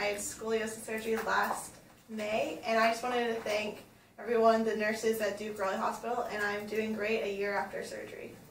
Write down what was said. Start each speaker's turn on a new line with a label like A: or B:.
A: had scoliosis surgery last May, and I just wanted to thank everyone, the nurses at Duke Raleigh Hospital, and I'm doing great a year after surgery.